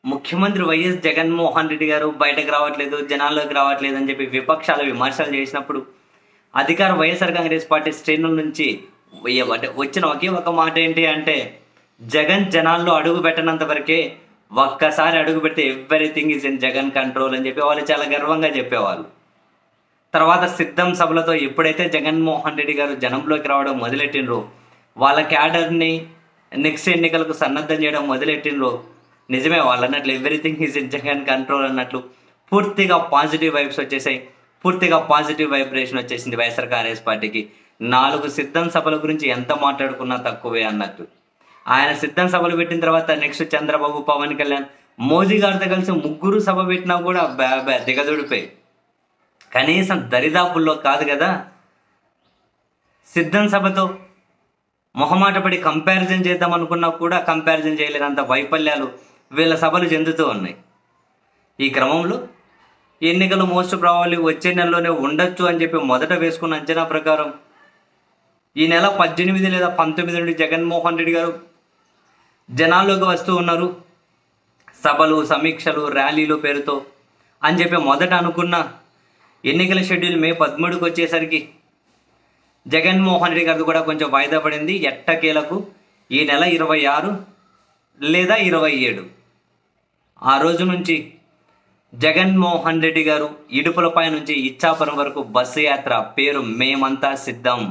ముఖ్యమంత్రి వైఎస్ జగన్మోహన్ రెడ్డి గారు బయటకు రావట్లేదు, జనాల్లోకి రావట్లేదు అని చెప్పి విపక్షాలు విమర్శలు చేసినప్పుడు అధికార వైఎస్ఆర్ కాంగ్రెస్ పార్టీ శ్రేణుల నుంచి వచ్చిన ఒకే ఒక మాట ఏంటి అంటే, జగన్ జనాల్లో అడుగు పెట్టినంత వరకే, ఒక్కసారి అడుగు పెడితే everything is in Jagan control అని చెప్పి వాళ్ళు చాలా గర్వంగా చెప్పేవాళ్ళు. తర్వాత సిద్ధం సభలతో ఎప్పుడైతే జగన్మోహన్ రెడ్డి గారు జనంలోకి రావడం మొదలెట్టినరో, వాళ్ళ క్యాడర్ని నెక్స్ట్ ఎన్నికలకు సన్నద్ధం చేయడం మొదలెట్టినరో, నిజమే వాళ్ళు అన్నట్లు everything is in Jagan control అన్నట్లు పూర్తిగా పాజిటివ్ వైబ్స్ వచ్చేసాయి, పూర్తిగా పాజిటివ్ వైబ్రేషన్ వచ్చేసింది వైఎస్ఆర్ కాంగ్రెస్ పార్టీకి. 4 సిద్ధం సభల గురించి ఎంత మాట్లాడుకున్నా తక్కువే అన్నట్టు. ఆయన సిద్ధం సభలు పెట్టిన తర్వాత నెక్స్ట్ చంద్రబాబు, పవన్ కళ్యాణ్, మోదీ గారితో కలిసి 3 సభ పెట్టినా కూడా దిగజుడిపోయి కనీసం దరిదాపుల్లో కాదు కదా. సిద్ధం సభతో మొహమాట పడి కంపారిజన్ చేద్దాం అనుకున్నా కూడా కంపారిజన్ చేయలేనంత వైఫల్యాలు వీళ్ళ సభలు చెందుతూ ఉన్నాయి. ఈ క్రమంలో ఎన్నికలు మోస్ట్ ప్రాబబ్లీ వచ్చే నెలలోనే ఉండొచ్చు అని చెప్పి మొదట వేసుకున్న అంచనా ప్రకారం ఈ నెల 18 లేదా 19 నుండి జగన్మోహన్ రెడ్డి గారు జనాల్లోకి వస్తూ ఉన్నారు, సభలు, సమీక్షలు, ర్యాలీలు పేరుతో అని చెప్పి మొదట అనుకున్న ఎన్నికల షెడ్యూల్ మే 13కి వచ్చేసరికి జగన్మోహన్ రెడ్డి గారిది కూడా కొంచెం వాయిదా పడింది. ఎట్టకేలకు ఈ నెల 26 లేదా 27 ఆ రోజు నుంచి జగన్మోహన్ రెడ్డి గారు ఇడుపులపై నుంచి ఇచ్చాపురం వరకు బస్సు యాత్ర, పేరు మేమంతా సిద్ధం.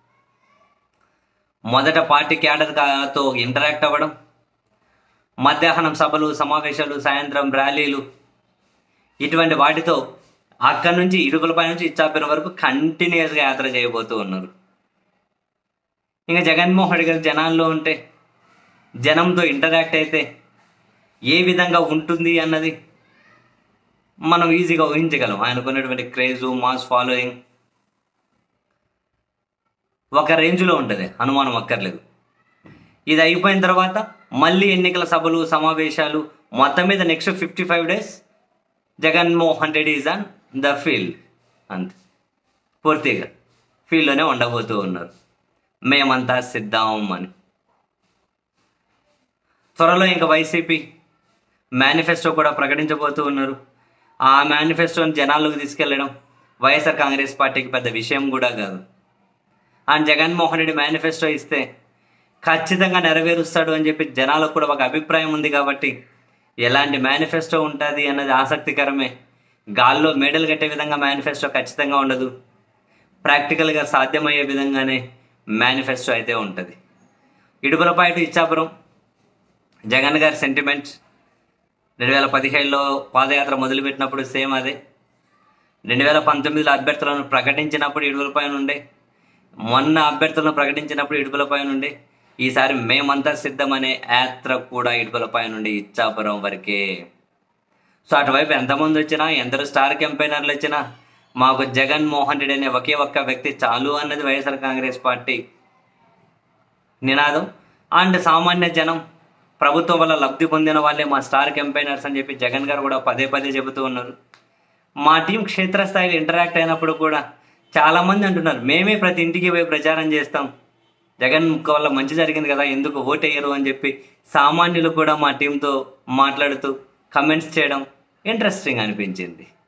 మొదట పార్టీ క్యాడర్తో ఇంటరాక్ట్ అవ్వడం, మధ్యాహ్నం సభలు, సమావేశాలు, సాయంత్రం ర్యాలీలు, ఇటువంటి వాటితో అక్కడి నుంచి ఇడుపులపై నుంచి ఇచ్చాపురం వరకు కంటిన్యూస్గా యాత్ర చేయబోతూ ఉన్నారు. ఇంకా జగన్మోహన్ రెడ్డి గారు జనాల్లో ఉంటే, జనంతో ఇంటరాక్ట్ అయితే ఏ విధంగా ఉంటుంది అన్నది మనం ఈజీగా ఊహించగలం. ఆయనకున్నటువంటి క్రేజు, మాస్ ఫాలోయింగ్ ఒక రేంజ్లో ఉంటుంది, అనుమానం అక్కర్లేదు. ఇది అయిపోయిన తర్వాత మళ్ళీ ఎన్నికల సభలు, సమావేశాలు, మొత్తం మీద next 55 days Jaganmohan Reddy is on the field. అంతే, పూర్తిగా ఫీల్డ్లోనే ఉండబోతూ ఉన్నారు. మేమంతా సిద్ధం అని. త్వరలో ఇంకా వైసీపీ మేనిఫెస్టో కూడా ప్రకటించబోతూ ఉన్నారు. ఆ మేనిఫెస్టోని జనాల్లోకి తీసుకెళ్ళడం వైఎస్ఆర్ కాంగ్రెస్ పార్టీకి పెద్ద విషయం కూడా కాదు. అండ్ జగన్మోహన్ రెడ్డి మేనిఫెస్టో ఇస్తే ఖచ్చితంగా నెరవేరుస్తాడు అని చెప్పి జనాలకు కూడా ఒక అభిప్రాయం ఉంది కాబట్టి ఎలాంటి మేనిఫెస్టో ఉంటుంది అన్నది ఆసక్తికరమే. గాల్లో మేడలు కట్టే విధంగా మేనిఫెస్టో ఖచ్చితంగా ఉండదు. ప్రాక్టికల్గా సాధ్యమయ్యే విధంగానే మేనిఫెస్టో అయితే ఉంటుంది. ఇడుపులపై టు ఇచ్చాపురం జగన్ గారి సెంటిమెంట్ 2017లో పాదయాత్ర మొదలుపెట్టినప్పుడు సేమ్ అదే. 2019లో అభ్యర్థులను ప్రకటించినప్పుడు ఇడుపులపై నుండే, మొన్న అభ్యర్థులను ప్రకటించినప్పుడు ఇడుపులపై నుండి, ఈసారి మేమంతా సిద్ధమనే యాత్ర కూడా ఇడుపులపై నుండి ఇచ్చాపురం వరకే. సో అటువైపు ఎంతమంది వచ్చినా, ఎందరు స్టార్ క్యాంపెయినర్లు వచ్చినా, మాకు జగన్మోహన్ రెడ్డి అనే ఒకే ఒక్క వ్యక్తి చాలు అన్నది వైఎస్ఆర్ కాంగ్రెస్ పార్టీ నినాదం. అండ్ సామాన్య జనం, ప్రభుత్వం వల్ల లబ్ధి పొందిన వాళ్ళే మా స్టార్ క్యాంపెయినర్స్ అని చెప్పి జగన్ గారు కూడా పదే పదే చెబుతూ ఉన్నారు. మా టీం క్షేత్రస్థాయిలో ఇంటరాక్ట్ అయినప్పుడు కూడా చాలామంది అంటున్నారు, మేమే ప్రతి ఇంటికి పోయి ప్రచారం చేస్తాం, జగన్ వల్ల మంచి జరిగింది కదా, ఎందుకు ఓటేయరు అని చెప్పి సామాన్యులు కూడా మా టీంతో మాట్లాడుతూ కమెంట్స్ చేయడం ఇంట్రెస్టింగ్ అనిపించింది.